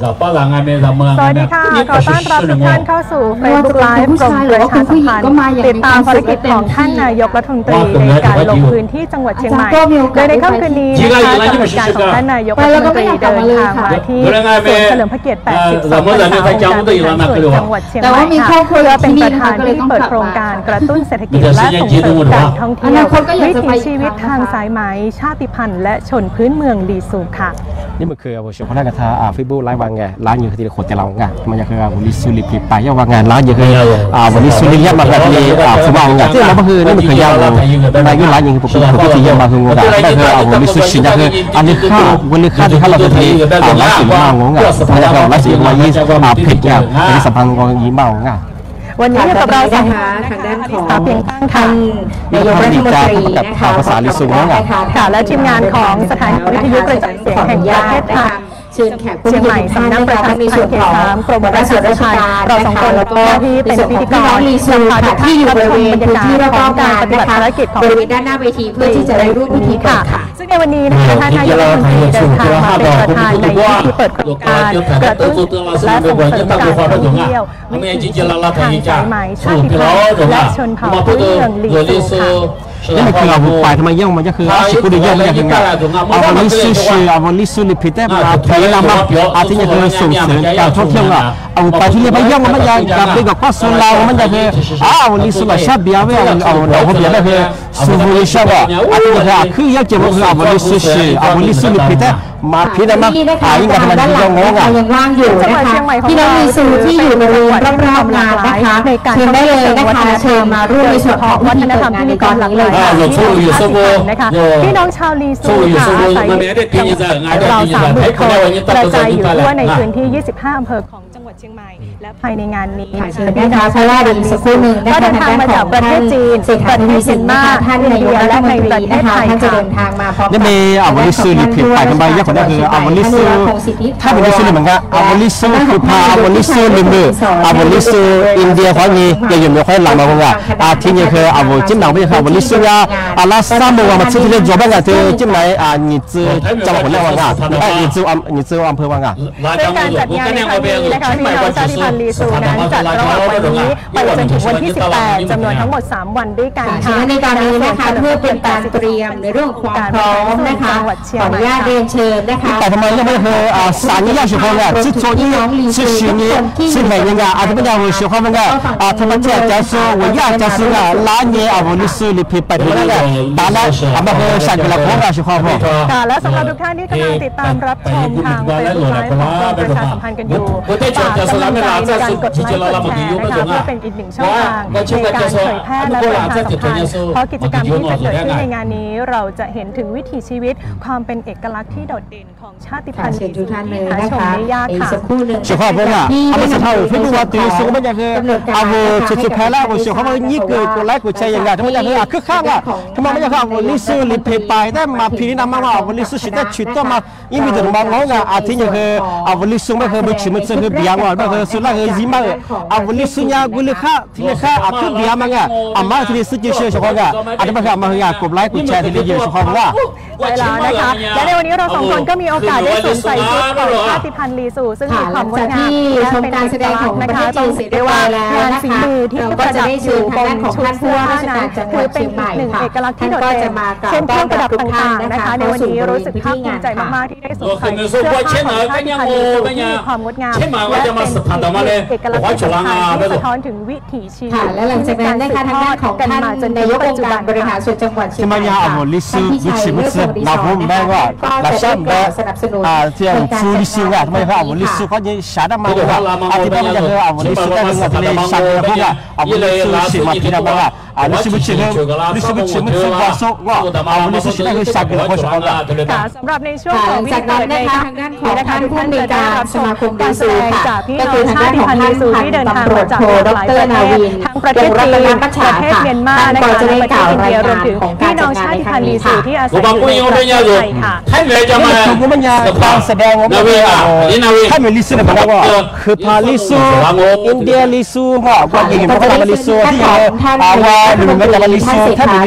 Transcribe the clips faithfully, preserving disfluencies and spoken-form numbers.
สวัสดีค่ะขอต้อนรับทุกท่านเข้าสู่เฟซบุ๊กไลฟ์กรมประชาสัมพันธ์ติดตามภารกิจของท่านนายกรัฐมนตรีในการลงพื้นที่จังหวัดเชียงใหม่โดยในค่ำคืนนี้นะคะกำหนดการของท่านนายกรัฐมนตรีเดินทางมาที่สวนเฉลิมพระเกียรติแปดสิบสองพรรษาองค์การบริหารส่วนจังหวัดเชียงใหม่ค่ะเพื่อเป็นประธานที่เปิดโครงการกระตุ้นเศรษฐกิจและส่งเสริมการท่องเที่ยววิถีชีวิตทางสายไหมชาติพันธุ์และชนพื้นเมืองลีซูค่ะนี่มันคือว่าช่วงพนักงานอ่าฟิบูไลฟ์วางไงร้านอยู่ที่โคตรเราไงมันจะคือวันนี้สุริพิไปยังวางงานร้านอยู่คืออ่าวันนี้สุริยะมาแบบนี้อ่าคือวางไงที่เราก็คือนี่มันคือยาวในยุคร้านอย่างผมผมที่ยังมาคือว่าได้คืออ่าวันนี้สุริยะคืออันนี้ข้าววันนี้ข้าวที่ข้าวเราจะทีอ่าร้านสีมางงไงมันจะคือร้านสีมายี่อ่าผิดไงในสัมพันธ์ของยี่เมาไงวันนี้กับเราสองทางด้านของเพียงตั้งทางนายกรัฐมนตรีนะคะภาษาลิซุงค่ะและทีมงานของสถานีวิทยุกระจายเสียงแห่งประเทศไทยเชิญแขกผู้เชียงใหม่สำนักประชาสัมพันธ์เขตสามกรมราชราชการเราสองคนแล้วก็ที่เป็นพิธีกรค่ะที่อยู่บริเวณพื้นที่รอบๆงานนะคะบริเวณด้านหน้าเวทีเพื่อที่จะได้ร่วมพิธีค่ะซึ่งในวันนี้นะคะท่านนายกรัฐมนตรีเดินทางมาเป็นประธานในพิธีเปิดโครงการกระตุ้นและส่งเสริมการท่องเที่ยววิถีชีวิตทางสายไหมชาติพันธุ์และชนเผ่าพื้นเมืองลีซูค่ะนี่มันคือเราไปทำไมย่องมันจะคือสิคุดีย่องมันจะคือไงเอาวันนี้ซูชิเอาวันนี้ซูริพิเตมาเพียงมาอาทิตย์จะคือส่งเสริมการท่องเที่ยวอ่ะเอาไปที่นี่ไปย่องมันจะกับเด็กกับข้อสุรามันจะคืออ้าววันนี้สุราชาเบียร์ไม่เอาเอาเราเขาเบียร์ได้คือสุริชาบ่อาทิตย์จะคืออยากจะบอกเอาวันนี้ซูชิเอาวันนี้ซูริพิเตมาพี่ได้มาอ่ายิ่งกันมันยังงงอ่ะยังว่างอยู่นะคะพี่น้องมีซูที่อยู่บริเวณรอบๆงานนะคะเชิญได้เลยนะคะเชิญมาร่วมในส่วนของวัฒนธรรมที่มีการหลั่งไหลนะคะพี่น้องชาวลีซูค่ะอาศัยเราสามหมื่นคนกระจายอยู่ทั่วในพื้นที่ยี่สิบห้าอำเภอของจังหวัดเชียงใหม่และภายในงานนี้เชิญได้ค่ะเพราะว่าดีสักครู่หนึ่งก็เดินทางมาจากประเทศจีนประเทศเมียนมาท่านนายกและในประเทศไทยท่านจะเดินทางมาพร้อมกับนี่มีอาวลิซูลิผิดไปกันไปยากกว่านั้นคืออาวลิซูถ้าเป็นลิซูเหมือนกันอาวลิซูคือพาอาวลิซูลิมืออาวลิซูอินเดียเขามียังอยู่ไม่ค่อยหลังมาคงอ่ะอาที่นี่คืออาวจิ้มหนังไม่ใช่อาวลิซูอ่ะอาลาซาโมว่ามันชื่อที่จบไปกันคือจิ้มไหนอ่า你知จังหวัดไหนวะอ่ะไอ้你知อำ你知อำเภอวะอ่ะซึ่งการจัดงานในครั้งนี้นะคะพี่น้องชาติพันธุ์ลีซูนั้นจัดระหว่างวันนี้ไปจนถึงวันที่สิบแปดจำนวนทั้งหมดสามวันด้วยกันค่ะในการนี้นะคะเพื่อเป็นการเตรียมในเรื่องความพร้อมนะคะขออนุญาตเรียนเชิญนะคะแต่ทำไมยังไม่คืออ่าสารนี้喜欢啊是昨天是去年是每年啊啊他们讲我喜欢那个啊他们讲就是我要就是啊哪年啊我历史里配摆的那个当然他们和下个了我也喜欢不ค่ะและสำหรับทุกท่านที่กำลังติดตามรับชมทางเฟซบุ๊กไลฟ์ของกรมประชาสัมพันธ์กันอยู่ฝากกำลังใจในการกดไลค์กดแชร์นะคะเพื่อเป็นอีกหนึ่งช่องทางในการเผยแพร่และประชาสัมพันธ์เพราะกิจกรรมที่จะเกิดขึ้นในงานนี้เราจะเห็นถึงวิถีชีวิตความเป็นเอกลักษณ์ที่โดดเด่นของชาติพันธุ์ลีซูที่หาชมได้ยากค่ะ喜欢不啊？他们是他有非常多对苏我们讲是啊我出去拍了我喜欢我一个过来过去人家他们讲是啊去看啊他们讲我历史里陪摆的嘛皮那嘛嘛我历史是在去的嘛因为这嘛我讲啊听就是啊我历史嘛和不去么这个别个嘛和是那个gì嘛啊我历史呀我历看听的看啊去别嘛个啊嘛ที่世界是喜欢个啊他们讲嘛个过来过去的历史喜欢ว่าใช่แล้วนะคะและในวันนี้เราสองคนก็มีโอกาสได้สวมใส่ชุดของชาติพันธุ์ลีซูซึ่งมีความงดงามและเป็นการแสดงของนะคะต้องเสียได้ว่างานฝีมือที่ประดับอยู่บนชุดเสื้อผ้านั้นคือเป็นอีกหนึ่งเอกลักษณ์ที่โดดเด่นเช่นเครื่องประดับต่างๆนะคะในวันนี้รู้สึกภาคภูมิใจมากๆที่ได้สวมใส่เสื้อผ้าของชาติพันธุ์ลีซูที่มีความงดงามและเป็นเอกลักษณ์ที่สำคัญที่สะท้อนถึงวิถีชีวิตและหลังจากนั้นนะคะทางด้านของท่านนายกองค์การบริหารส่วนจังหวัดเชียงใหม่ค่ะ那我们那个那上边啊，这样处理事啊，他们说啊，我历史关键下的嘛，啊，这边那个啊，我历史那个这里下的那个啊，我历史是嘛，听到没有？啊，历史不去的，历史不去么？是话说我啊，我历史是那个下个我说的。 ค่ะสำหรับในช่วงของวิธีการในทางด้านของท่านผู้ในการสมาคมลีซูค่ะพี่น้องชาติพันธุ์ลีซูที่เดินทางมาจากหลายประเทศทั้งประเทศจีนประเทศเมียนมานะคะและประเทศอินเดียรวมถึงพี่น้องชาติพันธุ์ลีซูที่อาศัยอยู่ในประเทศไทยค่ะท่านเลยจะมาผมมันยังการแสดงว่าท่านเป็นลิซูเนี่ยบอกว่าคือพาลิซูอินเดียลิซูก็ก็ยิงพวกเราลิซูที่เอาว่าหนึ่งไม่จะลิซูท่านเป็นลิซูไล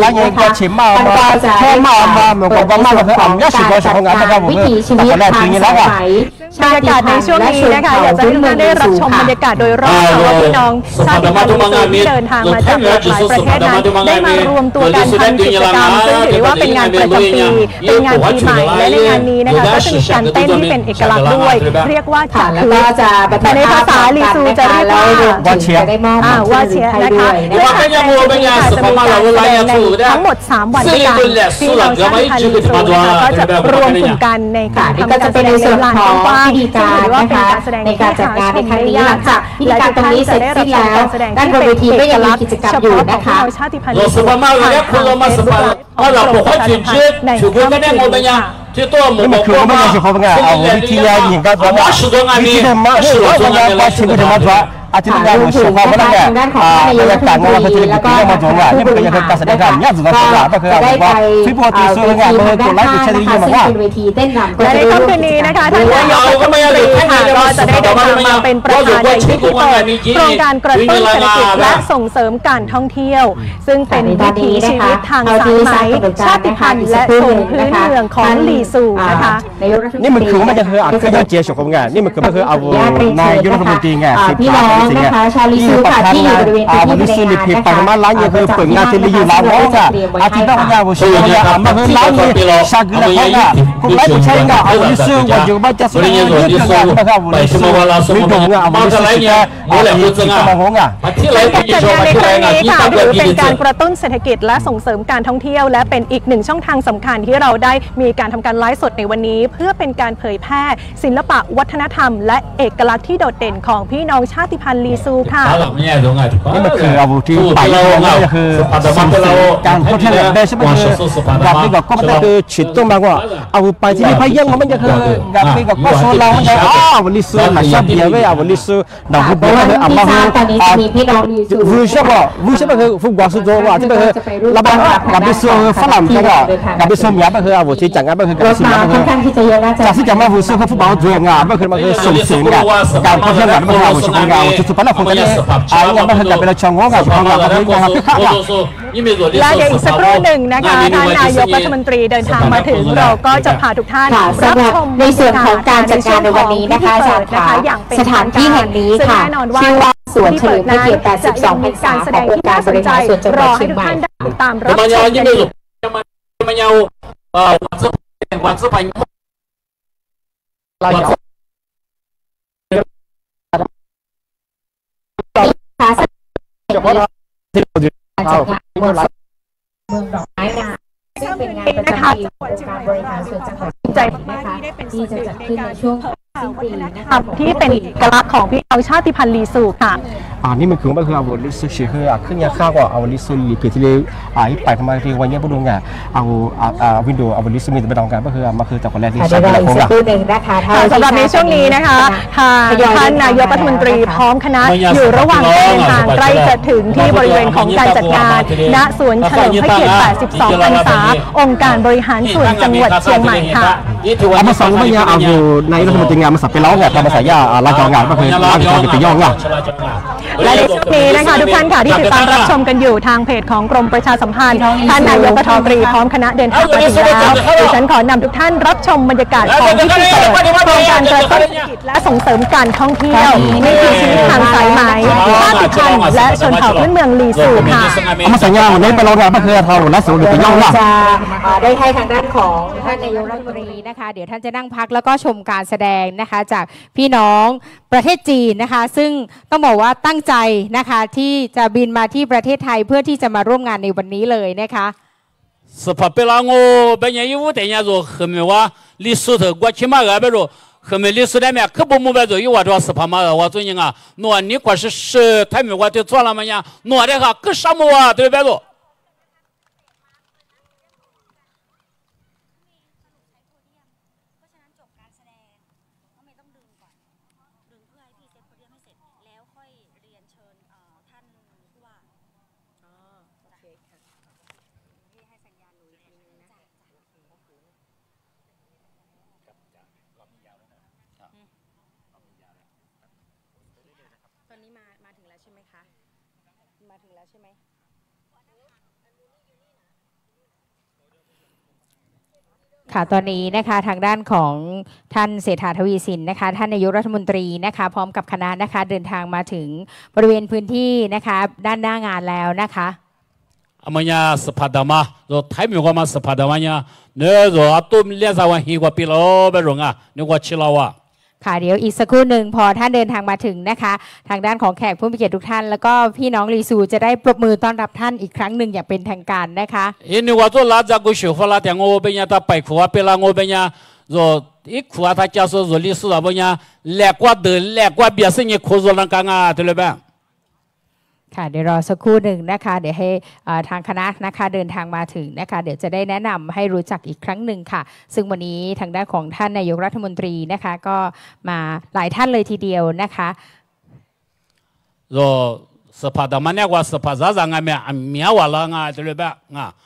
แล้วยังก็ชิมมาแค่มามาเหมือนกับว่ามาแบบอ่ำยาสุกของของงานนะครับผมคือแรกทีนี้แล้วอ่ะบรรยากาศในช่วงนี้นะคะอยากจะให้ทุกท่านได้รับชมบรรยากาศโดยรอบว่าพี่น้องชาติพันธุ์ลิซูที่เดินทางมาจากหลากหลายประเทศนั้นได้มารวมตัวกันทำกิจกรรมซึ่งถือว่าเป็นงานประจำปีเป็นงานปีใหม่และในงานนี้นะคะก็จะมีการเต้นที่เป็นเอกลักษณ์ด้วยเรียกว่าจักรคือแต่ในภาษาลิซูจะเรียกว่าวาเชียวาเชียนะคะเพื่อการแสดงชุดนี้ค่ะจะมีการแสดงในทั้งหมดสามวันด้วยกันพี่น้องชาติพันธุ์ลิซูก็จะรวมกลุ่มกันในการทำการแสดงในลานกว้างซึ่งถือว่าเป็นการแสดงในการจัดงานในครั้งนี้หลังจากพิธีการตรงนี้เสร็จสิ้นแล้วด้านบนเวทีก็ยังมีกิจกรรมอยู่นะคะชาติพันธุ์ลิซูผ่านทางเฟซบุ๊กของกรมประชาสัมพันธ์ในค่ำคืนนี้ค่ะนี่มันคือไม่ใช่เฉพาะงานเอาวิธีการอย่างก็ว่าวิธีทำมาเรื่องของงานว่าชิมกันมาว่าอาทิตย์งานของเฉพาะไม่ได้บรรยากาศงานเขาจะมีกิจกรรมมาตรงว่านี่มันก็ยังเป็นการแสดงการเนี่ยสุดท้ายแล้วก็คือว่าฟิปโปตีส่วนงานมันตัวไลฟ์ตัวเชลลี่มาว่าและในค่ำคืนนี้นะคะท่านนายกรัฐมนตรีค่ะก็จะได้เดินทางมาเป็นประธานในพิธีเปิดโครงการกระตุ้นเศรษฐกิจและส่งเสริมการท่องเที่ยวซึ่งเป็นวิถีชีวิตทางสายไหมชาติพันธุ์และชนพื้นเมืองของลีซูนะคะนี่มันคือมันจะคืออาคือเจียชของงานนี่มันคือมันคือเอานายยุทธมนตรีไงสิบพี่น้องนะคะชาวลิซูค่ะที่อยู่บริเวณที่ลิซูลิพิปามาล้างยังคือเปิดงานที่ลิยูล้างแล้วจ้ะอาทิตย์หน้าวันศุกร์เนี่ยมาคือล้างยังชากิลเขาเนี่ยคุณไล่ผู้ชายเนี่ยเอาลิซูวันอยู่บ้านจะสุดยอดที่งานนะครับลิซูลิดงอ่ะเอาลิซูเนี่ยเอาลิซูมาหงอ่ะการจัดงานในครั้งนี้ค่ะถือเป็นการกระตุ้นเศรษฐกิจและส่งเสริมการท่องเที่ยวและเป็นอีกหนึ่งช่องทางสำคัญที่เราได้มีการทำการไลฟ์สดในวันนี้เพื่อเป็นการเผยแพร่ศิลปะวัฒนธรรมและเอกลักษณ์ที่โดดเด่นของพี่น้องชาติพันธุ์ลีซูค่ะนี่มันคือเอาที่ไปนี่ก็คือการท่องเที่ยวได้ใช่ไหมคือกับนี่ก็ก็มันคือฉิดตรงมากว่าเอาไปที่นี่พายังมันจะคือกับนี่ก็ก็โซนเรามันจะอ๋อวันลิซูหลายชาติเดียวเลยอ่ะวันลิซูดาวบุญเลยอ่ะมาคืออ่าวูชก็วูชก็คือฟุตบอลสุดโต่งว่าที่คือระบาดกับลิซูฝรั่งใช่ไหมกับลิซูเนี่ยก็คือเอาที่จังก็คือกับลิซูเนี่ยคือจากที่จะมาวูชก็ฟุตบอลตัวงานก็คือมันคือส่งเสริมกันการท่องเที่ยวกันมันคือวูชของเราจุดสุดท้ายเราคงจะอ่ายังไม่ถึงกับเป็นช่องงานของเราก็คือยังคือข้าวและเดี๋ยวอีกสักครู่หนึ่งนะคะท่านนายกรัฐมนตรีเดินทางมาถึงเราก็จะพาทุกท่านรับชมในส่วนของการจัดงานในวันนี้นะคะอาจารย์ค่ะสถานที่แห่งนี้ค่ะชื่อว่าสวนเฉลิมพระเกียรติแปดสิบสองพรรษาขององค์การบริหารส่วนจังหวัดเชียงใหม่ตามรับชมกันจัดงานเมืองดอกไม้นาซึ่งเป็นงานประจำปีขององค์การบริหารส่วนจังหวัดเชียงใหม่นะคะที่จะจัดขึ้นในช่วงสิ้นปีนะคะที่เป็นเอกลักษณ์ของพี่น้องชาติพันธุ์ลีซูค่ะอ่านี่มันคือมันคือเอาลิซูชื่อคือขึ้นยาข้าวก็เอาลิซูลีเพื่อที่เลยอ่าไปทำไมที่วันนี้พวกดูงานเอาอ่าวินโดว์เอาลิซูมีแต่ไม่ต้องการก็คือมันคือจากคนแรกที่ใช้ได้สักครู่หนึ่งนะคะสำหรับในช่วงนี้นะคะทางท่านนายกรัฐมนตรีพร้อมคณะอยู่ระหว่างเดินทางใกล้จะถึงที่บริเวณของการจัดงานณสวนเฉลิมพระเกียรติแปดสิบสองพรรษาองค์การบริหารส่วนจังหวัดเชียงใหม่ค่ะเอามาสั่งไม่ยาเอาในรัฐมนตรีงานมาสับไปร้องเนี่ยทำภาษายาลาจองานก็คือลาจองไปย่องอ่ะและในช่วงนี้นะคะทุกท่านค่ะที่ติดตามรับชมกันอยู่ทางเพจของกรมประชาสัมพันธ์ท่านนายกรัฐมนตรีพร้อมคณะเดินทางมาถึงแล้วดิฉันขอนำทุกท่านรับชมบรรยากาศของพิธีเปิดโครงการกระตุ้นเศรษฐกิจและส่งเสริมการท่องเที่ยววิถีชีวิตทางสายไหมชาติพันธุ์และชนเผ่าพื้นเมืองลีซูค่ะเอามาสัญญาวันนี้ไปร้องงานก็คือเราและสูงหรือไปย่องล่ะจะได้ให้ทางด้านของท่านนายกรัฐมนตรีนะคะเดี๋ยวท่านจะนั่งพักแล้วก็ชมการแสดงนะคะจากพี่น้องประเทศจีนนะคะซึ่งต้องบอกว่าตั้งใจนะคะที่จะบินมาที่ประเทศไทยเพื่อที่จะมาร่วมงานในวันนี้เลยนะคะ是怕别让我半年有五天说后面我历史头过去嘛二百多后面历史里面可不没白做有我这是怕嘛我最近啊那你块是十他们我就做了嘛呀那的哈可什么啊对白做ตอนนี้มามาถึงแล้วใช่ไหมคะมาถึงแล้วใช่ไหมค่ะตอนนี้นะคะทางด้านของท่านเศรษฐาทวีสินนะคะท่านนายกรัฐมนตรีนะคะพร้อมกับคณะนะคะเดินทางมาถึงบริเวณพื้นที่นะคะด้านหน้างานแล้วนะคะอามายาสภาดามาเราไทยมีความมาสภาดามายาเนื้อเราอัตุมเลี้ยงสาวหิวกว่าปีโลเบรุงอ่ะนึกว่าชิลาวะค่ะเดี๋ยวอีกสักครู่หนึ่งพอท่านเดินทางมาถึงนะคะทางด้านของแขกผู้มีเกียรติทุกท่านแล้วก็พี่น้องลีซูจะได้ปรบมือต้อนรับท่านอีกครั้งหนึ่งอย่างเป็นทางการนะคะอินว่าตัวลาจากกุชิฟลาแต่งโอเบียตาไปขัวเปลางโอเบียเราอีกขัวท่าเจ้าสุรลีสุดาบุญญาแหลกว่าเดินแหลกว่าเบียสิ่งนี้โคจรลังกังอ่ะตัวเลยบ้างค่ะเดี๋ยวรอสักครู่หนึ่งนะคะเดี๋ยวให้ทางคณะนะคะเดินทางมาถึงนะคะเดี๋ยวจะได้แนะนำให้รู้จักอีกครั้งหนึ่งค่ะซึ่งวันนี้ทางด้านของท่านนายกรัฐมนตรีนะคะก็มาหลายท่านเลยทีเดียวนะคะเราสภาดามันเนี่ยว่าสภาจะยังไงเมียเมียวละง่ะตัวเลยบ้างอ่ะ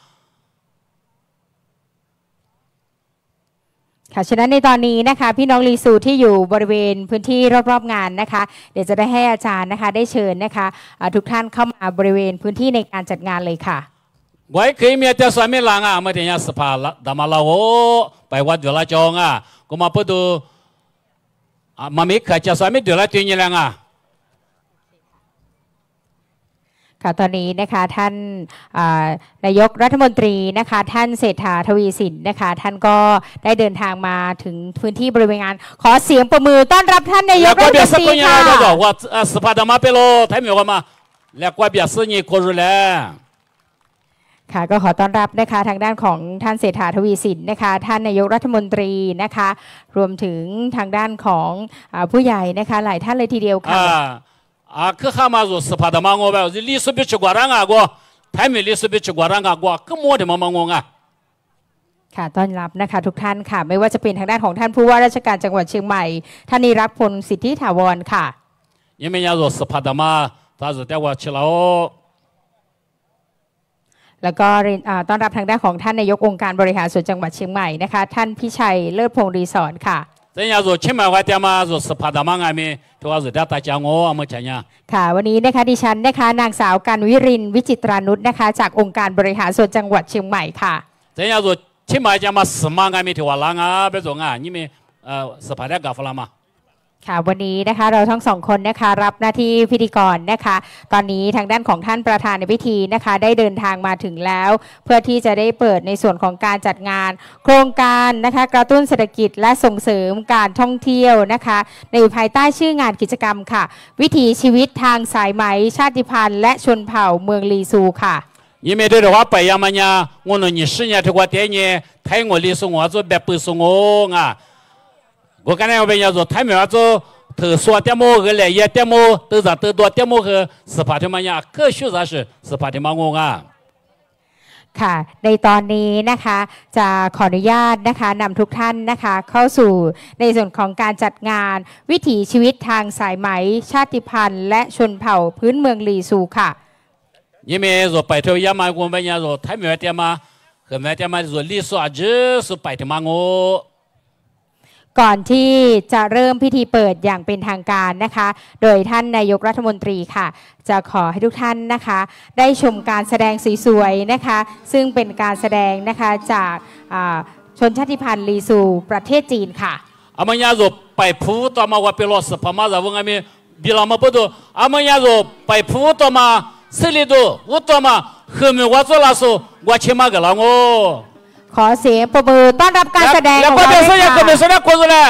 ค่ะฉะนั้นในตอนนี้นะคะพี่น้องลีซูที่อยู่บริเวณพื้นที่รอบๆงานนะคะเดี๋ยวจะได้ให้อาจารย์นะคะได้เชิญนะคะทุกท่านเข้ามาบริเวณพื้นที่ในการจัดงานเลยค่ะไว้เคยมีแต่สามีหลังอ่ะเมื่อที่ยาสภาดามาลาโอไปวัดเดือดละจงอ่ะก็มาพูดดูมามีใครจะสามีเดือดละจริงยังไงอ่ะค่ะตอนนี้นะคะท่านนายกรัฐมนตรีนะคะท่านเศรษฐาทวีสินนะคะท่านก็ได้เดินทางมาถึงพื้นที่บริเวณงานขอเสียงประมือต้อนรับท่านนายกรัฐมนตรีค่ะว่าสภาดามาเปโลไทยมีว่ามาแล้วก็เบียร์ซึ่งยี่คนรู้แล้วค่ะก็ขอต้อนรับนะคะทางด้านของท่านเศรษฐาทวีสินนะคะท่านนายกรัฐมนตรีนะคะรวมถึงทางด้านของผู้ใหญ่นะคะหลายท่านเลยทีเดียวค่ะอ่าคือข้ามาจากสภาดามางอแบบลิสุบิชกวารังอ่ะก็ไทยมีลิสุบิชกวารังอ่ะก็ก็มัวแต่มามางงอ่ะค่ะต้อนรับนะคะทุกท่านค่ะไม่ว่าจะเป็นทางด้านของท่านผู้ว่าราชการจังหวัดเชียงใหม่ท่านนิรักษ์พลสิทธิถาวรค่ะยังไม่ยาจากสภาดามาถ้าจะแต่ว่าเชลาแล้วก็ต้อนรับทางด้านของท่านนายกองค์การบริหารส่วนจังหวัดเชียงใหม่นะคะท่านพิชัยเลิศพงศ์รีสอร์ทค่ะแต่ยาจากเชียงใหม่ว่าแต่มาจากสภาดามาไงมีที่ว่าจะได้ตาจางโง่เอามาใช้เนี่ยค่ะวันนี้นะคะดิฉันนะคะนางสาวกันวิรินวิจิตรานุชนะคะจากองค์การบริหารส่วนจังหวัดเชียงใหม่ค่ะแต่ยาจากเชียงใหม่จะมาสมัครไงมีที่ว่าลังอ่ะเป็นส่วนอ่ะนี่มีสภาได้กาฟลามาค่ะวันนี้นะคะเราทั้งสองคนนะคะรับหน้าที่พิธีกรนะคะตอนนี้ทางด้านของท่านประธานในพิธีนะคะได้เดินทางมาถึงแล้วเพื่อที่จะได้เปิดในส่วนของการจัดงานโครงการนะคะกระตุ้นเศรษฐกิจและส่งเสริมการท่องเที่ยวนะคะในภายใต้ชื่องานกิจกรรมค่ะวิถีชีวิตทางสายไหมชาติพันธุ์และชนเผ่าเมืองลีซูค่ะ因为这的话，白羊嘛呢，我那你十年这个电呢，台我历史我做别不是我啊，我刚才我跟人家说，台面做特殊点么个来也点么，都是得多点么个是怕的嘛呀，可许啥是是怕的嘛我啊。 ค่ะในตอนนี้นะคะจะขออนุญาตนะคะนำทุกท่านนะคะเข้าสู่ในส่วนของการจัดงานวิถีชีวิตทางสายไหมชาติพันธุ์และชนเผ่าพื้นเมืองลีซูค่ะ因为说白头也嘛，我们讲说台面的嘛，和面的嘛说历史啊，就是白的嘛我。 ก่อนที่จะเริ่มพิธีเปิดอย่างเป็นทางการนะคะโดยท่านนายกรัฐมนตรีค่ะจะขอให้ทุกท่านนะคะได้ชมการแสดงสวยๆนะคะซึ่งเป็นการแสดงนะคะจากชนชาติพันธุ์ลีซูประเทศจีนค่ะอามันยาโรไปพูดต่อมาว่าเป็นรสพม่าจะว่าไงมีบิลามาพูดอามันยาโรไปพูดต่อมาสิริโดอุตมาเขมิวัตลาสุวัชิมากะลังโอขอเสียงปรบมือต้อนรับการแสดงของเราค่ะ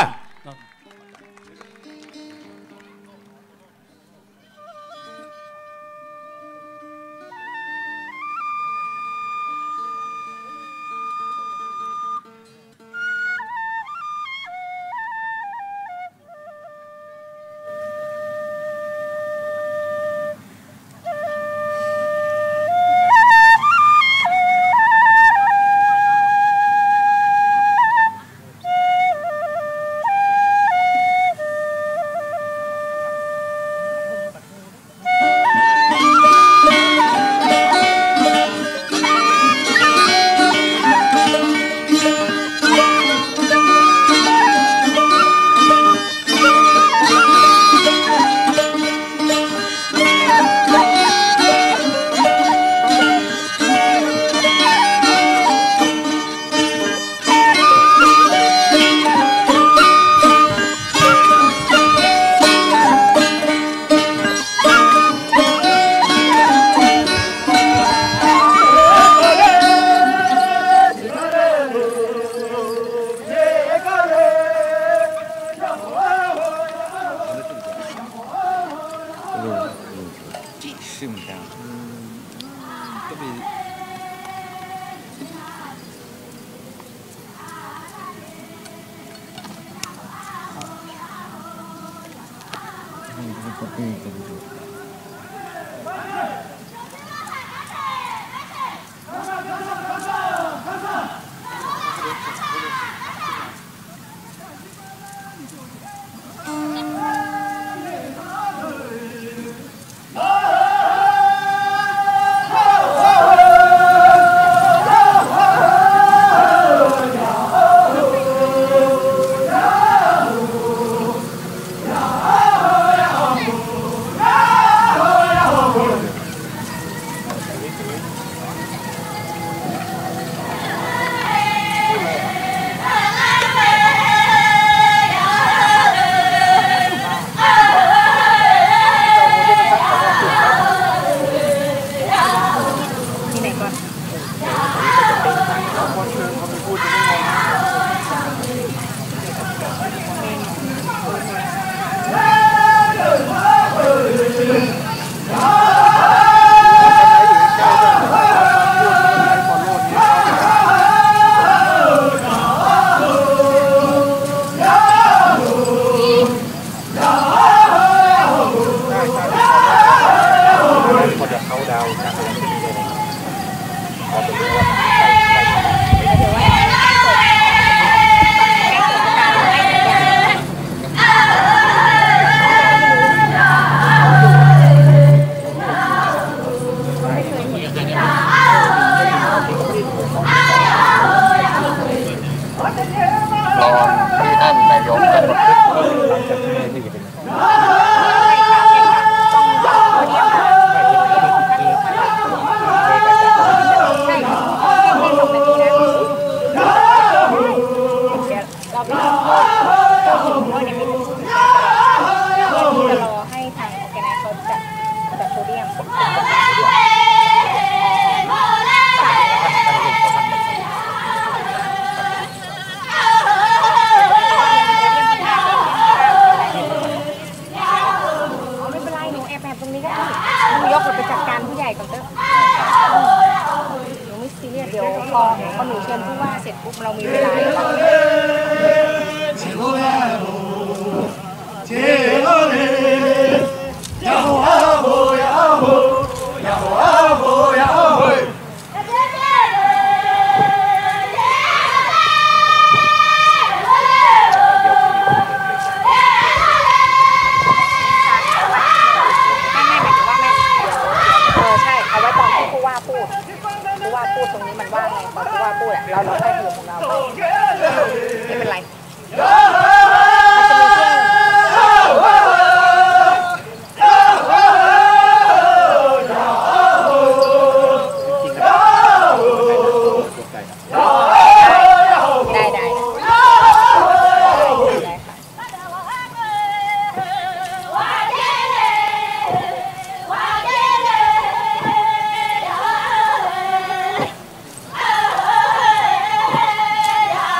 ได้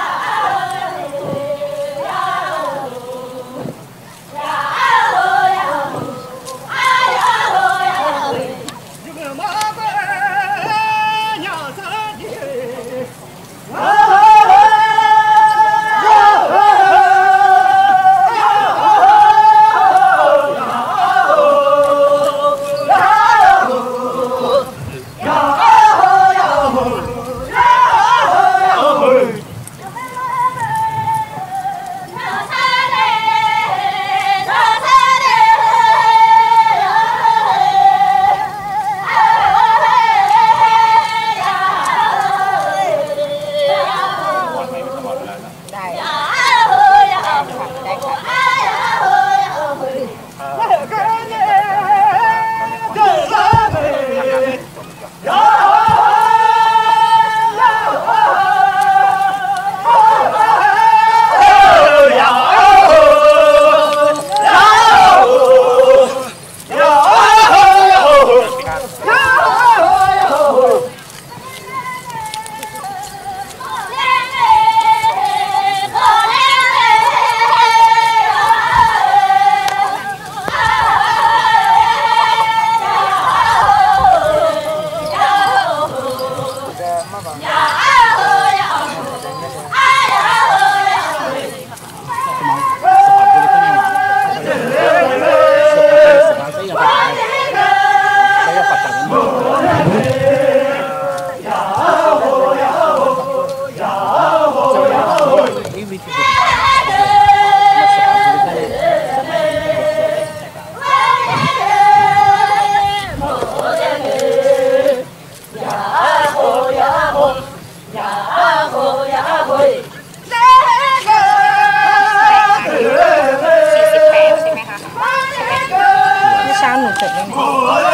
เสร็จได้ไหม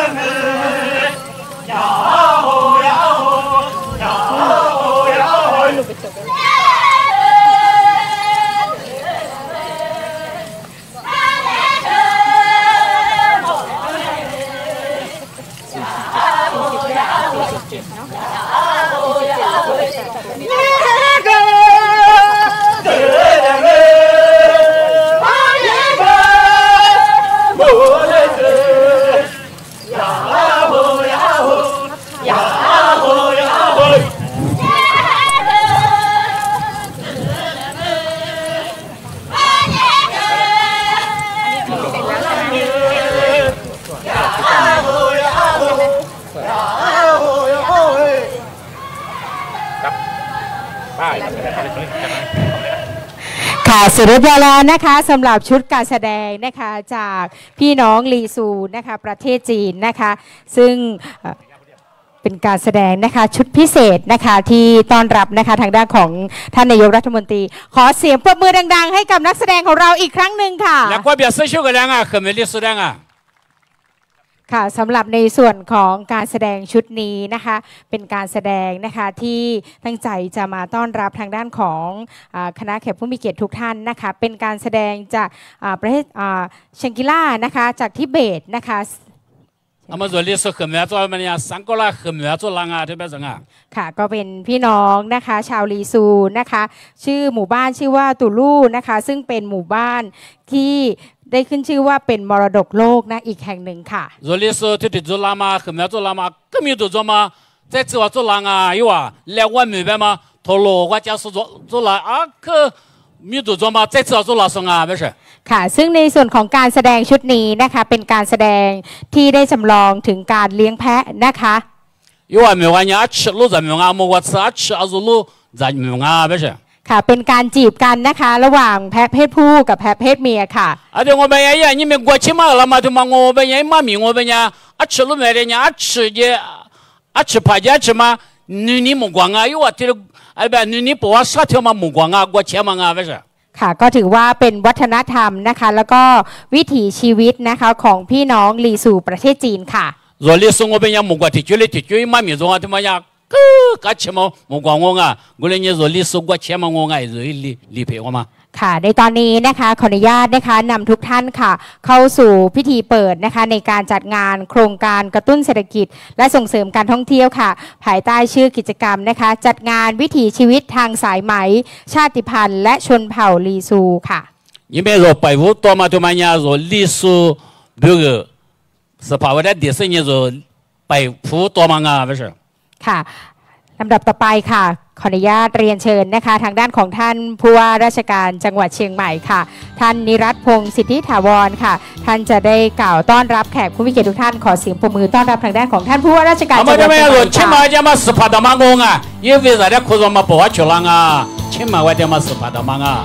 ค่ะเสร็จเรียบร้อยแล้วนะคะสำหรับชุดการแสดงนะคะจากพี่น้องลีซูนะคะประเทศจีนนะคะซึ่งเป็นการแสดงนะคะชุดพิเศษนะคะที่ต้อนรับนะคะทางด้านของท่านนายกรัฐมนตรีขอเสียงปรบมือดังๆให้กับนักแสดงของเราอีกครั้งหนึ่งค่ะและก็เบียร์เซชูกันแล้วอ่ะคือไม่ได้แสดงอ่ะค่ะสำหรับในส่วนของการแสดงชุดนี้นะคะเป็นการแสดงนะคะที่ตั้งใจจะมาต้อนรับทางด้านของคณะแขกผู้มีเกียรติทุกท่านนะคะเป็นการแสดงจากประเทศเชงกิล่านะคะจากทิเบตนะคะอามา做历史很美做什么呀？三个啦很美做啷啊？这边怎啊？ค่ะก็เป็นพี่น้องนะคะชาวลีซูนะคะชื่อหมู่บ้านชื่อว่าตูลูนะคะซึ่งเป็นหมู่บ้านที่ได้ขึ้นชื่อว่าเป็นมรดกโลกนะอีกแห่งหนึ่งค่ะ做历史ที่ที่做啷嘛很美做啷嘛更没有做嘛在这话做啷啊有啊来我明白吗？头路我家是做做啷啊可没有做嘛在这做啷生啊不是？ค่ะซึ่งในส่วนของการแสดงชุดนี้นะคะเป็นการแสดงที่ได้จำลองถึงการเลี้ยงแพะนะคะ有啊没有啊你啊吃路怎么样啊么我吃啊吃啊做路怎么样啊不是？ค่ะเป็นการจีบกันนะคะระหว่างแพะเพศผู้กับแพะเพศเมียค่ะอ่ะเดี๋ยว我们呀呀你们过去嘛了嘛就嘛我们呀嘛咪我们呀啊吃路没的呀啊吃的啊吃爬的吃嘛你你目光啊有啊这个哎不你你不往啥条嘛目光啊过去嘛啊不是？ค่ะก็ถือว่าเป็นวัฒนธรรมนะคะแล้วก็วิถีชีวิตนะคะของพี่น้องลีซูประเทศจีนค่ะรอลีซู我们呀目光ที่จุดที่จุด嘛咪中啊他妈呀ก็กัดเชื่อมมองกว่างงอ่ะกูเลยเนี่ยจะลิสุกว่าเชื่อมงงอ่ะจะลิลิเพอมาค่ะในตอนนี้นะคะขออนุญาตนะคะนำทุกท่านค่ะเข้าสู่พิธีเปิดนะคะในการจัดงานโครงการกระตุ้นเศรษฐกิจและส่งเสริมการท่องเที่ยวค่ะภายใต้ชื่อกิจกรรมนะคะจัดงานวิถีชีวิตทางสายไหมชาติพันธุ์และชนเผ่าลีซูค่ะยิ่งเป็นเราไปวุฒิตัวมาตัวมาเนี่ยเราลีซูเบื่อสภาวะได้เดี๋ยวสิ่งนี้เราไปพูดตัวมางาไม่ใช่ค่ะลำดับต่อไปค่ะขออนุญาตเรียนเชิญนะคะทางด้านของท่านผู้ว่าราชการจังหวัดเชียงใหม่ค่ะท่านนิรัตน์พงศ์สิทธิถาวรค่ะท่านจะได้กล่าวต้อนรับแขกผู้มีเกียรติทุกท่านขอเสียงปรบมือต้อนรับทางด้านของท่านผู้ว่าราชการจังหวัดเชียงใหม่ค่ะชิมาจะมาสภาดมังงอ่ะยี่วิสัยได้คุยมาบอกว่าชุลังอ่ะชิมาว่าจะมาสภาดมังอ่ะ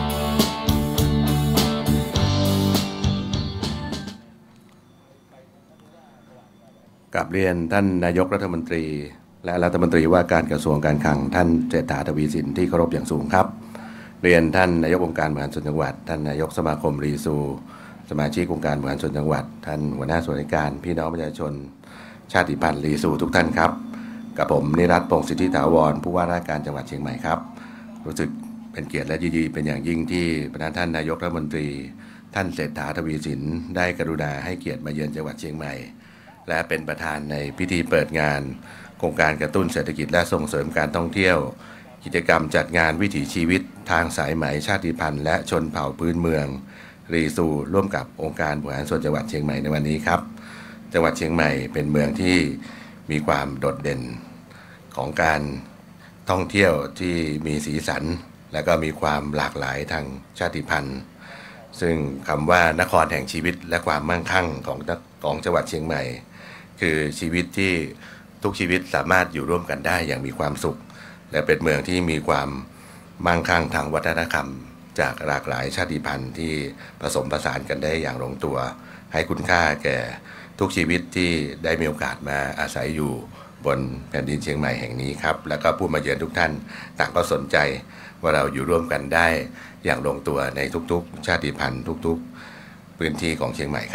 กับเรียนท่านนายกรัฐมนตรีและรัฐมนตรีว่าการกระทรวงการคลังท่านเศรษฐาทวีสินที่เคารพอย่างสูงครับเรียนท่านนายกองค์การบริหารส่วนจังหวัดท่านนายกสมาคมรีซูสมาชิกองค์การบริหารส่วนจังหวัดท่านหัวหน้าส่วนราชการพี่น้องประชาชนชาติพันธุ์รีซูทุกท่านครับกับผมนิรัตน์พงศ์สิทธิถาวรผู้ว่าราชการจังหวัดเชียงใหม่ครับรู้สึกเป็นเกียรติและยินดีเป็นอย่างยิ่งที่ประธานท่านนายกรัฐมนตรีท่านเศรษฐาทวีสินได้กรุณาให้เกียรติมาเยือนจังหวัดเชียงใหม่และเป็นประธานในพิธีเปิดงานโครงการกระตุ้นเศรษฐกิจและส่งเสริมการท่องเที่ยวกิจกรรมจัดงานวิถีชีวิตทางสายไหมชาติพันธุ์และชนเผ่าพื้นเมืองรีซูร่วมกับองค์การบริหารส่วนจังหวัดเชียงใหม่ในวันนี้ครับจังหวัดเชียงใหม่เป็นเมืองที่มีความโดดเด่นของการท่องเที่ยวที่มีสีสันและก็มีความหลากหลายทางชาติพันธุ์ซึ่งคำว่านครแห่งชีวิตและความมั่งคั่งของของจังหวัดเชียงใหม่คือชีวิตที่ทุกชีวิตสามารถอยู่ร่วมกันได้อย่างมีความสุขและเป็นเมืองที่มีความมั่งคั่งทางวัฒนธรรมจากหลากหลายชาติพันธุ์ที่ผสมผสานกันได้อย่างลงตัวให้คุณค่าแก่ทุกชีวิตที่ได้มีโอกาสมาอาศัยอยู่บนแผ่นดินเชียงใหม่แห่งนี้ครับแล้วก็ผู้มาเยือนทุกท่านต่างก็สนใจว่าเราอยู่ร่วมกันได้อย่างลงตัวในทุกๆชาติพันธุ์ทุกๆพื้นที่ของเชียงใหม่ครับ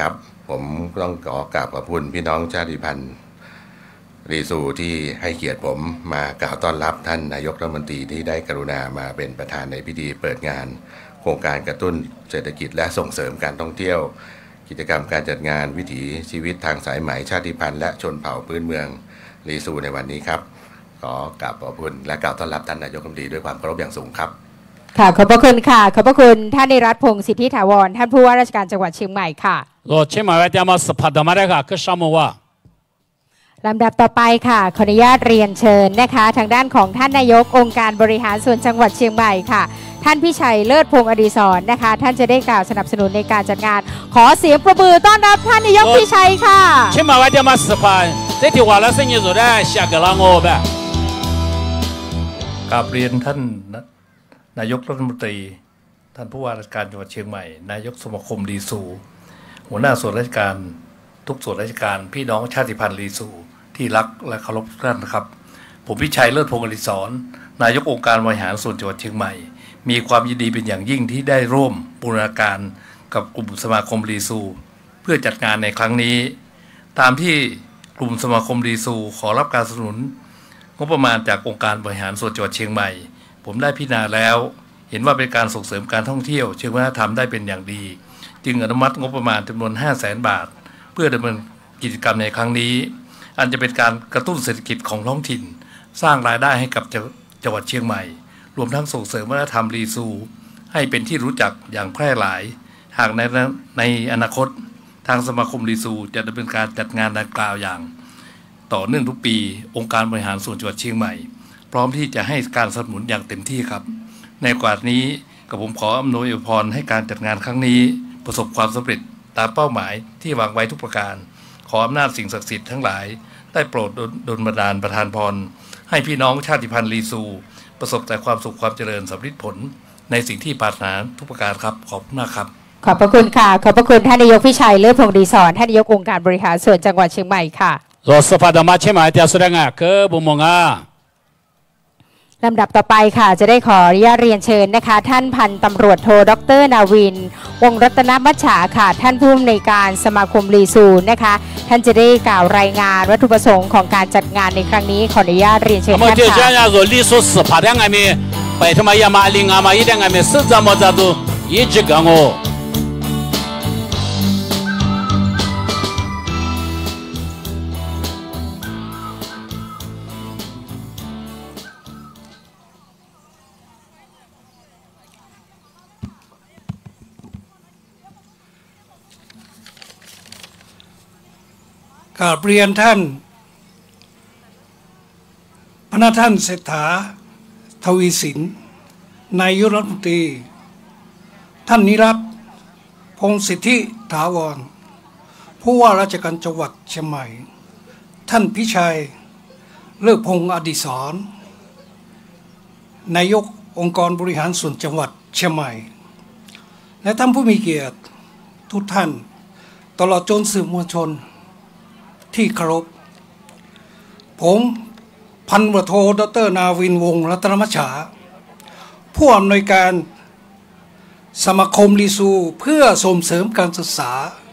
ผมต้องขอกราบขอบคุณพี่น้องชาติพันธุ์ลีซูที่ให้เกียรติผมมากล่าวต้อนรับท่านนายกรัฐมนตรีที่ได้กรุณามาเป็นประธานในพิธีเปิดงานโครงการกระตุ้นเศรษฐกิจและส่งเสริมการท่องเที่ยวกิจกรรมการจัดงานวิถีชีวิตทางสายไหมชาติพันธุ์และชนเผ่าพื้นเมืองลีซูในวันนี้ครับขอกราบขอบคุณและกล่าวต้อนรับท่านนายกรัฐมนตรีด้วยความเคารพอย่างสูงครับค่ะขอบพระคุณค่ะขอบพระคุณท่านนิรัตน์พงศ์สิทธิถาวรท่านผู้ว่าราชการจังหวัดเชียงใหม่ค่ะรอเชียงใหม่ไว้ที่มาสภาดมาได้ค่ะคือชามว่าลำดับต่อไปค่ะขออนุญาตเรียนเชิญนะคะทางด้านของท่านนายกองค์การบริหารส่วนจังหวัดเชียงใหม่ค่ะท่านพิชัยเลิศพงศ์อดีศรนะคะท่านจะได้กล่าวสนับสนุนในการจัดงานขอเสียงประมือต้อนรับท่านนายกพิชัยค่ะเชียงใหม่ไว้ที่มาสภาเจ้าที่ว่าแล้วเส้นยืดสุดได้ชากลางโง่แบบกราบเรียนท่านนายกรัฐมนตรีท่านผู้ว่าราชการจังหวัดเชียงใหม่นายกสมาคมลีซูหัวหน้าส่วนราชการทุกส่วนราชการพี่น้องชาติพันธุ์ลีซูที่รักและเคารพทุกท่านนะครับผมพิชัยเลิศพงศ์อดิศรนายกองค์การบริหารส่วนจังหวัดเชียงใหม่มีความยินดีเป็นอย่างยิ่งที่ได้ร่วมบูรณาการกับกลุ่มสมาคมลีซูเพื่อจัดงานในครั้งนี้ตามที่กลุ่มสมาคมลีซูขอรับการสนับสนุนงบประมาณจากองค์การบริหารส่วนจังหวัดเชียงใหม่ผมได้พิจารณาแล้วเห็นว่าเป็นการส่งเสริมการท่องเที่ยวเชิงวัฒนธรรมได้เป็นอย่างดีจึงอนุมัติงบประมาณจำนวน ห้าแสน บาทเพื่อดำเนินกิจกรรมในครั้งนี้อันจะเป็นการกระตุ้นเศรษฐกิจของท้องถิ่นสร้างรายได้ให้กับจังหวัดเชียงใหม่รวมทั้งส่งเสริมวัฒนธรรมลีซูให้เป็นที่รู้จักอย่างแพร่หลายหากในในอนาคตทางสมาคมลีซูจะดำเนินการจัดงานดังกล่าวอย่างต่อเนื่องทุกปีองค์การบริหารส่วนจังหวัดเชียงใหม่พร้อมที่จะให้การสนับสนุนอย่างเต็มที่ครับในโอกาสนี้กับผมขออำนวยอวยพรให้การจัดงานครั้งนี้ประสบความสำเร็จตามเป้าหมายที่วางไว้ทุกประการขออำนาจสิ่งศักดิ์สิทธิ์ทั้งหลายได้โปรดดลบันดาลประทานพรให้พี่น้องชาติพันธุ์ลีซูประสบแต่ความสุขความเจริญสำเร็จผลในสิ่งที่ปรารถนาทุกประการครับขอบคุณมากครับขอบพระคุณค่ะขอบพระคุณท่านนายกพิชัยเลิศพงศ์อดิศรท่านนายกองค์การบริหารส่วนจังหวัดเชียงใหม่ค่ะรอสภาดมาเชียงใหม่ที่สุดงาคือบุมงาลำดับต่อไปค่ะจะได้ขออนุญาตเรียนเชิญนะคะท่านพันตำรวจโทดรนาวินวงรัตนมัชชาค่ะท่านผู้อำนวยการสมาคมลีซูนะคะท่านจะได้กล่าวรายงานวัตถุประสงค์ของการจัดงานในครั้งนี้ขออนุญาตเรียนเชิญท่านค่ะลีซูสภาดังไงมีไปทำไมยามาลิงามาอีดังไงมีสุดจำว่าจะดูยี่จิกังโอกราบเรียนท่านพระท่านเศรษฐาทวีสินนายกรัฐมนตรีท่านนิรัตน์พงศ์สิทธิถาวรผู้ว่าราชการจังหวัดเชียงใหม่ท่านพิชัยเลิศพงศ์อดิศรนายกองค์การบริหารส่วนจังหวัดเชียงใหม่และท่านผู้มีเกียรติทุกท่านตลอดจนสื่อมวลชนที่เคารพผมพันตำรวจโทดรนาวินวงศ์รัตนมัชชาผู้อำนวยการสมาคมลีซูเพื่อส่งเสริมการศึกษา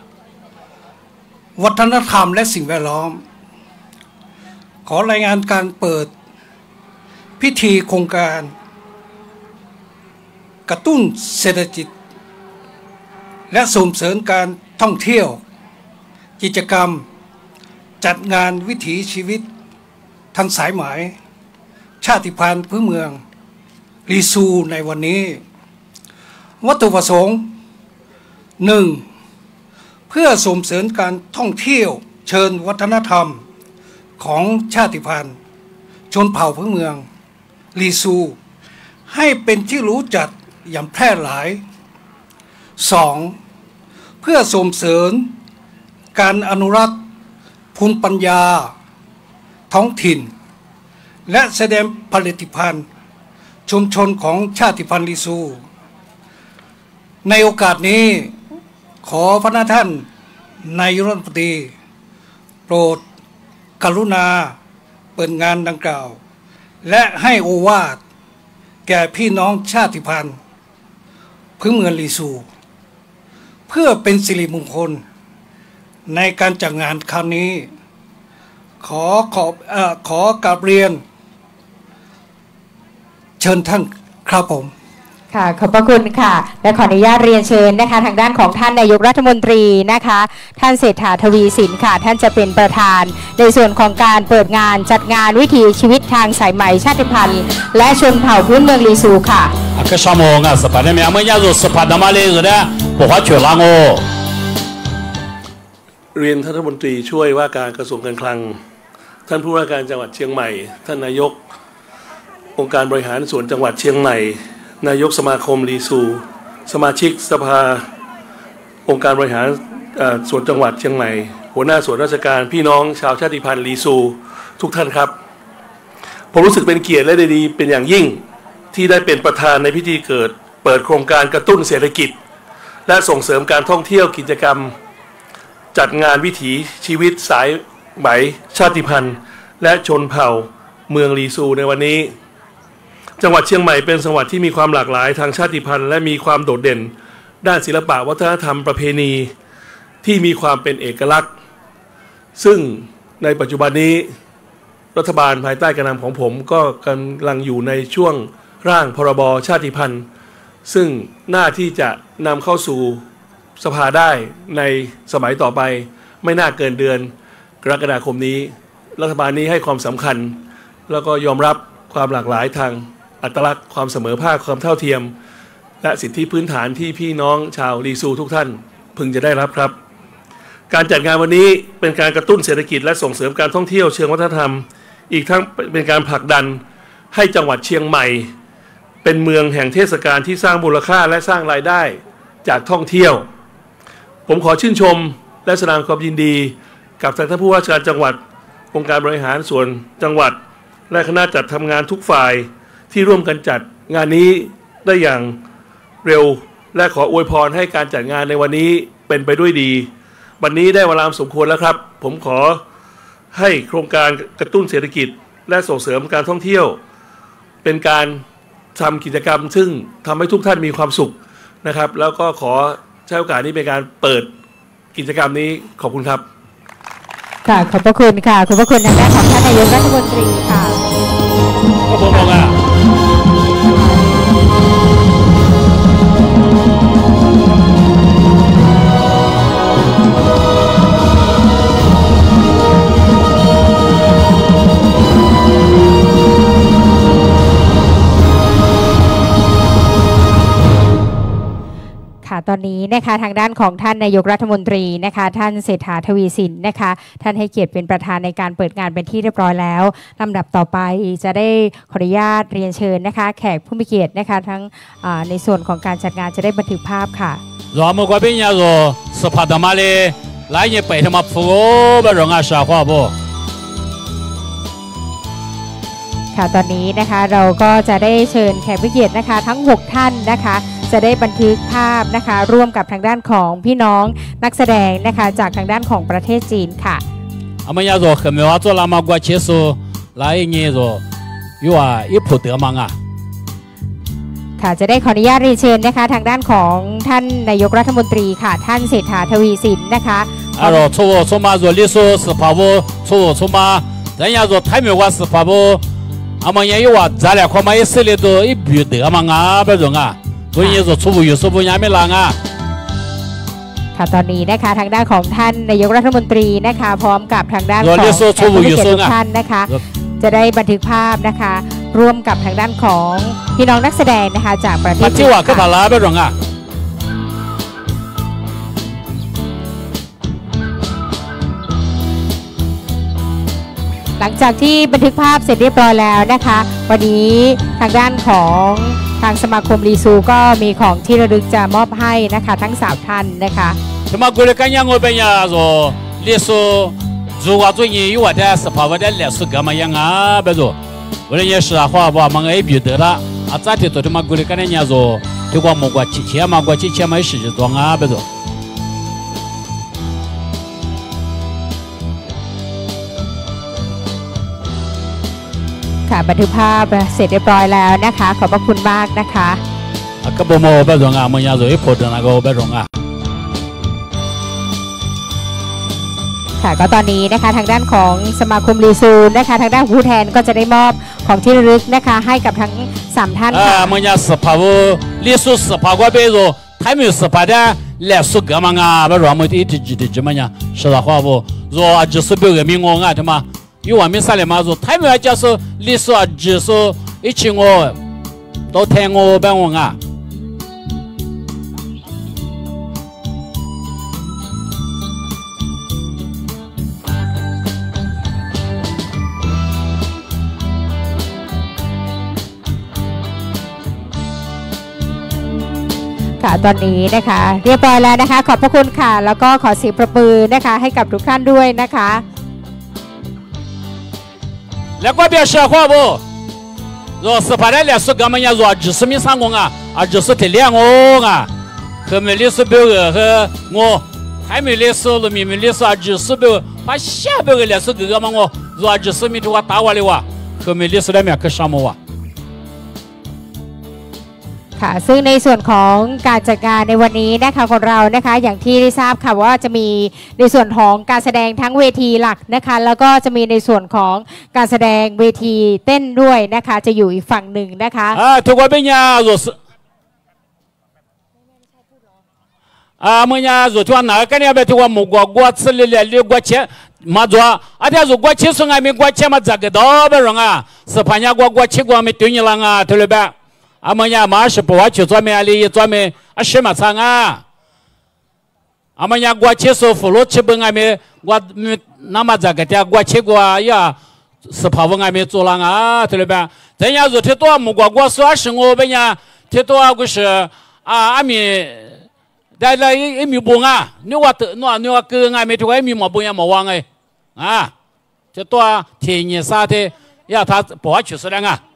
วัฒนธรรมและสิ่งแวดล้อมขอรายงานการเปิดพิธีโครงการกระตุ้นเศรษฐกิจและส่งเสริมการท่องเที่ยวกิจกรรมจัดงานวิถีชีวิตทางสายไหมชาติพันธุ์พื้นเมืองลีซูในวันนี้วัตถุประสงค์หนึ่งเพื่อส่งเสริมการท่องเที่ยวเชิญวัฒนธรรมของชาติพันธุ์ชนเผ่าพื้นเมืองลีซูให้เป็นที่รู้จักอย่างแพร่หลายสองเพื่อส่งเสริมการอนุรักษ์ภูมิปัญญาท้องถิ่นและแสดงผลิตภัณฑ์ชุมชนของชาติพันธุ์ลีซูในโอกาสนี้ขอพระท่านนายกรัฐมนตรีโปรดกรุณาเปิดงานดังกล่าวและให้โอวาทแก่พี่น้องชาติพันธุ์พื้นเมืองลีซูเพื่อเป็นสิริมงคลในการจัดงานครั้งนี้ขอขอบเอ่อขอกราบเรียนเชิญท่านครับผมค่ะขอบพระคุณค่ะและขออนุญาตเรียนเชิญนะคะทางด้านของท่านนายกรัฐมนตรีนะคะท่านเศรษฐาทวีสินค่ะท่านจะเป็นประธานในส่วนของการเปิดงานจัดงานวิถีชีวิตทางสายไหมชาติพันธุ์และชนเผ่าพื้นเมืองลีซูค่ะก็ชมงานสปาเดมีอาเมียาโรสปาดามาเลสุดาบอกว่าเชื่อลังโอเรียนท่านรัฐมนตรีช่วยว่าการกระทรวงการคลังท่านผู้ว่าการจังหวัดเชียงใหม่ท่านนายกองค์การบริหารส่วนจังหวัดเชียงใหม่นายกสมาคมลีซูสมาชิกสภาองค์การบริหารส่วนจังหวัดเชียงใหม่หัวหน้าส่วนราชการพี่น้องชาวชาติพันธุ์ลีซูทุกท่านครับผมรู้สึกเป็นเกียรติและดีเป็นอย่างยิ่งที่ได้เป็นประธานในพิธีเกิดเปิดโครงการกระตุ้นเศรษฐกิจและส่งเสริมการท่องเที่ยวกิจกรรมจัดงานวิถีชีวิตสายไหมชาติพันธุ์และชนเผ่าเมืองลีซูในวันนี้จังหวัดเชียงใหม่เป็นจังหวัดที่มีความหลากหลายทางชาติพันธุ์และมีความโดดเด่นด้านศิลปะวัฒนธรรมประเพณีที่มีความเป็นเอกลักษณ์ซึ่งในปัจจุบันนี้รัฐบาลภายใต้การนำของผมก็กำลังอยู่ในช่วงร่างพรบชาติพันธุ์ซึ่งน่าที่จะนำเข้าสู่สภาได้ในสมัยต่อไปไม่น่าเกินเดือนกรกฎาคมนี้รัฐบาลนี้ให้ความสำคัญแล้วก็ยอมรับความหลากหลายทางอัตลักษณ์ความเสมอภาคความเท่าเทียมและสิทธิพื้นฐานที่พี่น้องชาวลีซูทุกท่านพึงจะได้รับครับการจัดงานวันนี้เป็นการกระตุ้นเศรษฐกิจและส่งเสริมการท่องเที่ยวเชิงวัฒนธรรมอีกทั้งเป็นการผลักดันให้จังหวัดเชียงใหม่เป็นเมืองแห่งเทศกาลที่สร้างมูลค่าและสร้างรายได้จากท่องเที่ยวผมขอชื่นชมและแสดงความยินดีกับท่านผู้ว่าราชการจังหวัดองค์การบริหารส่วนจังหวัดและคณะจัดทำงานทุกฝ่ายที่ร่วมกันจัดงานนี้ได้อย่างเร็วและขออวยพรให้การจัดงานในวันนี้เป็นไปด้วยดีวันนี้ได้เวลาสมควรแล้วครับผมขอให้โครงการกระตุ้นเศรษฐกิจและส่งเสริมการท่องเที่ยวเป็นการทำกิจกรรมซึ่งทำให้ทุกท่านมีความสุขนะครับแล้วก็ขอใช้โอกาสนี้เป็นการเปิดกิจกรรมนี้ขอบคุณครับค่ะขอบพระคุณค่ะขอบพระคุณทางด้านของท่านนายกรัฐมนตรีค่ะขอบคุณมากตอนนี้นะคะทางด้านของท่านนายกรัฐมนตรีนะคะท่านเศรษฐาทวีสินนะคะท่านให้เกียรติเป็นประธานในการเปิดงานเป็นที่เรียบร้อยแล้วลำดับต่อไปจะได้ขออนุญาตเรียนเชิญนะคะแขกผู้มีเกียรตินะคะทั้งในส่วนของการจัดงานจะได้บันทึกภาพค่ะรอมกว่าเป็นยาโรสภาดมาเลหลายเนี่ยไปทำมาฟูบรองอาชาควาโบค่ะตอนนี้นะคะเราก็จะได้เชิญแขกผู้เกียรตินะคะทั้งหกท่านนะคะจะได้บันทึกภาพนะคะร่วมกับทางด้านของพี่น้องนักแสดงนะคะจากทางด้านของประเทศจีนค่ะอามายาโรเขมว่าตัวลามากว่าเชโซหลายเงี้ยโรยูว่าอีพุเตอมังอ่ะค่ะจะได้ขออนุญาตเรียนเชิญนะคะทางด้านของท่านนายกรัฐมนตรีค่ะท่านเศรษฐาทวีสินนะคะอารอโชว์โชมาโรลิโซสภาวะโชว์โชมาแต่ยาโรไทยไม่ว่าสภาวะอามายายูว่าจะเรียกความหมายสิเลโตอีพุเตอมังอ่ะเป็นยังไงตัวนี้จะชูบุยุชูบุญยาไม่ลางอ่ะค่ะตอนนี้นะคะทางด้านของท่านนายกรัฐมนตรีนะคะพร้อมกับทางด้านของผู้มีเกียรติทุกท่านนะคะจะได้บันทึกภาพนะคะร่วมกับทางด้านของพี่น้องนักแสดงนะคะจากประเทศจีนค่ะก็ลาไปหรออ่ะหลังจากที่บันทึกภาพเสร็จเรียบร้อยแล้วนะคะวันนี้ทางด้านของทางสมาคมลีซูก็มีของที่ระลึกจะมอบให้นะคะทั้งสามท่านนะคะสมาคมกันยังเป็นยังโซลีซูจูว่าตัวนี้อยู่ว่าแต่สภาวะแต่ลีซูกันมายังอ่ะเบโซวันนี้是啊话吧มันไอ้บิดละอาจารย์ที่ตัวสมาคมกันยังโซที่ว่ามกว่าชิเชียมากว่าชิเชียไม่是就装啊เบโซค่ะบันทึกภาพเสร็จเรียบร้อยแล้วนะคะขอบพระคุณมากนะคะก็บ่มอแบบรงอ่ะมันยาโซอีพอดนะก็แบบรงอ่ะค่ะก็ตอนนี้นะคะทางด้านของสมาคมรีซูนะคะทางด้านผู้แทนก็จะได้มอบของที่ระลึกนะคะให้กับทั้งสามท่านค่ะ啊，我家是怕我รีซู是怕我别说，他没有是怕的来说干嘛啊？不然我们一直记得怎么样？是的话不，说就是别个名我啊，他妈有外面啥的嘛说，他们要就是รีซู啊，就是一起我都听我帮我啊。 ค่ะตอนนี้นะคะเรียบร้อยแล้วนะคะขอบพระคุณค่ะแล้วก็ขอเสียงประมือนะคะให้กับทุกท่านด้วยนะคะแล้วก็เบียร์เชื่อข้อบ่รอสภาได้แล้วสุดก็มันยังรอจิตสมิสังงอ่ะอาจิตสติเลี้ยงงอ่ะคือไม่เลี้ยงสุดเบลล์คืองอให้ไม่เลี้ยงสุดมีไม่เลี้ยงสุดอาจิตสุดเบลล์พอเชื่อเบลล์เลี้ยงสุดก็มันงอรออาจิตสมิตัวตาวเลยวะคือไม่เลี้ยงสุดได้ไม่คือชามัวค่ะซึ่งในส่วนของการจัดงานในวันนี้นะคะของเรานะคะอย่างที่ได้ทราบค่ะว่าจะมีในส่วนของการแสดงทั้งเวทีหลักนะคะแล้วก็จะมีในส่วนของการแสดงเวทีเต้นด้วยนะคะจะอยู่อีกฝั่งหนึ่งนะคะอ่าทุกคนเป็นยังไงอ่าเมื่อยังรู้ที่ว่าหนากันเนี่ยเป็นที่ว่าหมู่กว่าสลิเลลีกว่าเชื่อมาจ้าอาทิตย์รู้กว่าเชื่อส่งไงมีกว่าเชื่อมาจากกระดอบเป็นหรออ่ะสภาพยังกว่ากว่าเชื่อกว่ามีตัวนี้ละอ่ะทุเรศแบบ阿们家马是不话去专门阿里专门啊什么厂啊？阿们家过去说俘虏去本阿没我那么这个的过去过呀，是怕我阿没做了啊，对了吧？人家说太多木瓜我说是我本呀，太多个是啊阿没，但是一一米半啊，你话得你话你话个阿没这个一米毛半呀毛忘哎啊，太多天热啥的呀，他不话去说了啊。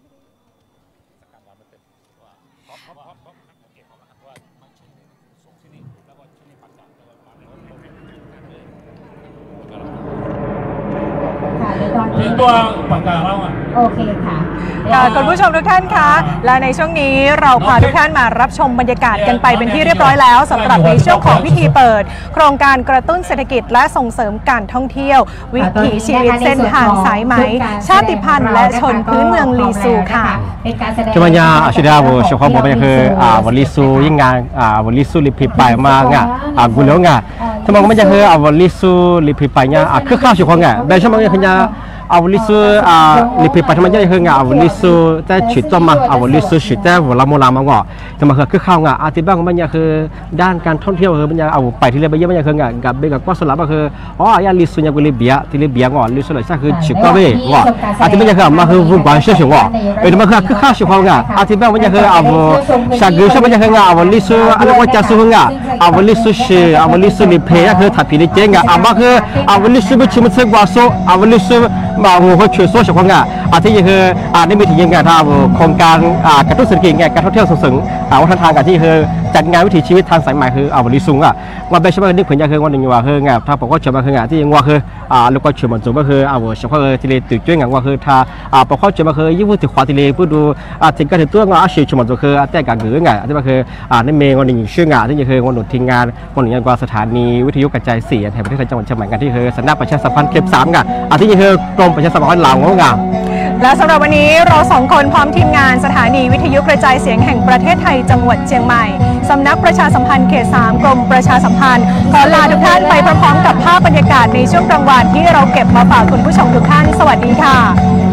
ตัวปากกาเราอ่ะโอเคค่ะคุณผู้ชมทุกท่านคะและในช่วงนี้เราพาทุกท่านมารับชมบรรยากาศกันไปเป็นที่เรียบร้อยแล้วสำหรับในช่วงของพิธีเปิดโครงการกระตุ้นเศรษฐกิจและส่งเสริมการท่องเที่ยววิถีชีวิตเส้นทางสายไหมชาติพันธุ์และชนพื้นเมืองลีซูค่ะที่มันยาชิดาบุชความบอกมันคืออ่าวันลีซูยิ่งงานอ่าวันลีซูลิพิไปมาไงอ่ากุเลงไงที่มันมันจะคืออ่าวันลีซูลิพิไปเนี่ยอ่าคือข้าวชิความไงแต่ช่วงมันคืออาวุลิสูอ่าลิปิปัทมันจะคืองาอาวุลิสูแต่ฉุดตัวมาอาวุลิสูฉุดแต่หัวลำโมลามังอ่ะแต่มันคือข้าวงาอาทิบ้างมันจะคือด้านการท่องเที่ยวคือมันจะเอาไปที่เรือไปเยอะมันจะคืองากับเบกับก็สลับก็คืออ๋ออย่างลิสูเนี่ยกุลิเบียที่ลิเบียงอ่ะลิสูเลยใช่คือฉุดก็เบ้อ่ะอาทิมันจะคือมันคือวุ่นวายเชื่อเชื่ออ่ะเออมันคือคือข้าวชิความงาอาทิบ้างมันจะคืออาวุชากุชมันจะคืองาอาวุลิสูอะไรว่าจะสูงงาอาวุลิสูชีอาวุลิสูลิเพย์คือถัดผิดเจงอ่ะอาบ้าคืออาวุลิสูไม่ชิมเชื่อกว่าโซอาวุลิสูมาหัวช่วยโซ่เฉพาะงานอาทิยังคืออาได้มีถึงยังไงถ้าโครงการกระตุ้นเศรษฐกิจไงการท่องเที่ยวส่งเสริมวัฒนธรรมการที่คือจัดงานวิถีชีวิตทางสายใหม่คืออาวันลิซุงอ่ะว่าเป็นเฉพาะนึกผลยังคือวันหนึ่งว่าคืองานถ้าบอกว่าเฉพาะคืองานที่ยังว่าคืออ่าลูกก็เชื่อมันสูงก็คืออาวันเฉพาะที่เลยตื่นจ้วยงานว่าคือถ้าอ่าบอกว่าเฉพาะคือยิ่งพูดถึงความที่เลยพูดดูอ่าถึงการถึงตัวงานอาชีพเฉพาะตัวคือแต่การเกิดงานที่มันคืออ่าในเมย์วันหนึ่งชื่องานที่ยังคือวันหนึ่งทิ้งงานวันหนึ่งยังกว่าสถานีวิทยุกระจายเสียงแห่งประเทศไทยจังหวัดเชียงใหม่กันที่คือสำนักประชาสัมพันธ์เก็บสามงานอาทิยังคือกรมประชาสัมพันธ์ลาวงานและสำหรับวันนี้เราสองคนพร้อมทีมงานสถานีวิทยุกระจายเสียงแห่งประเทศไทยจังหวัดเชียงใหม่สำนักประชาสัมพันธ์เขตสามกรมประชาสัมพันธ์ขอลาทุกท่านไปพร้อมๆกับภาพบรรยากาศในช่วงกลางวันที่เราเก็บมาฝากคุณผู้ชมทุกท่านสวัสดีค่ะ